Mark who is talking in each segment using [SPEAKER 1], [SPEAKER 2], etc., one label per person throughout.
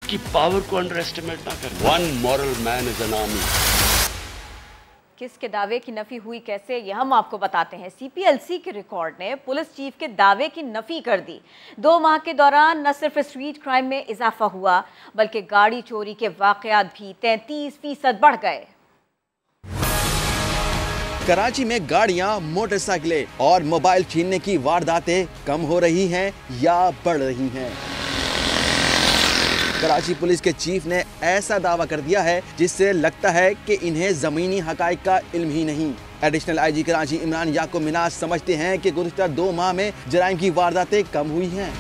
[SPEAKER 1] की पावर को under estimate ना कर। One moral man is an army.
[SPEAKER 2] किसके दावे की नफी हुई कैसे, ये हम आपको बताते हैं। सीपीएलसी के रिकॉर्ड ने पुलिस चीफ के दावे की नफी कर दी। 2 माह के दौरान न सिर्फ स्ट्रीट क्राइम में इजाफा हुआ, बल्कि गाड़ी चोरी के वाकयात भी 33% बढ़ गए।
[SPEAKER 3] कराची में गाड़ियां, मोटरसाइकिलें और मोबाइल छीनने की वारदातें कम हो रही हैं या बढ़ रही हैं? कराची पुलिस के चीफ ने ऐसा दावा कर दिया है जिससे लगता है कि इन्हें जमीनी हकाइक का इल्म ही नहीं। एडिशनल आईजी कराची इमरान याकूब मिनाज समझते हैं कि गुज़िश्ता 2 माह में जराइम की वारदातें कम हुई हैं।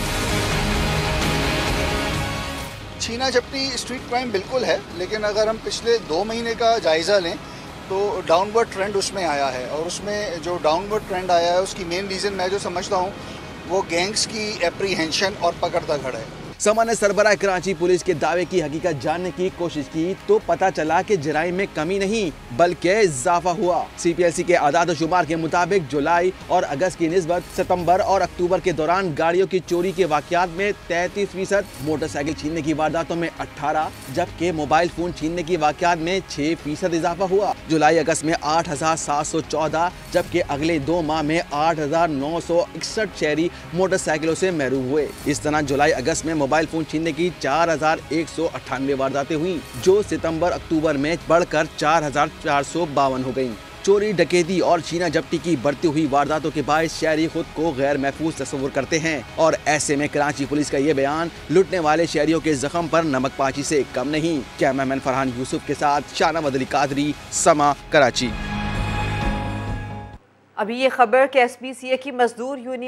[SPEAKER 4] छीना झपटी स्ट्रीट क्राइम बिल्कुल है, लेकिन अगर हम पिछले 2 महीने का जायज़ा लें तो डाउनवर्ड ट्रेंड उसमें आया है। और उसमें जो डाउनवर्ड ट्रेंड आया है उसकी मेन रीज़न मैं जो समझता हूँ वो गैंग्स की एप्रीहेंशन और पकड़ दगड़ है।
[SPEAKER 3] समा ने सरबराह कराची पुलिस के दावे की हकीकत जानने की कोशिश की तो पता चला कि जराइम में कमी नहीं बल्कि इजाफा हुआ। सीपीएलसी के आदाद और शुमार के मुताबिक जुलाई और अगस्त की निस्बत सितंबर और अक्टूबर के दौरान गाड़ियों की चोरी के वाकयात में 33%, मोटरसाइकिल छीनने की वारदातों में 18, जबकि मोबाइल फोन छीनने की वाकयात में 6% इजाफा हुआ। जुलाई अगस्त में 8,714, जबकि अगले 2 माह में 8,961 शहरी मोटरसाइकिलों से महरूम हुए। इस तरह जुलाई अगस्त में मोबाइल फोन छीनने की 4,198 वारदातें हुई, जो सितंबर अक्टूबर में बढ़कर 4,452 हो गईं। चोरी, डकैती और छीना झपटी की बढ़ती हुई वारदातों के बायस शहरी खुद को गैर महफूज तस्वुर करते हैं और ऐसे में कराची पुलिस का ये बयान लुटने वाले शहरियों के जख्म पर नमक पांची से कम नहीं। कैमरामैन फरहान यूसुफ के साथ शाहनवाज अली कादरी, समा, कराची।
[SPEAKER 5] अभी ये खबर कि एसपीसीए की मजदूर यूनियन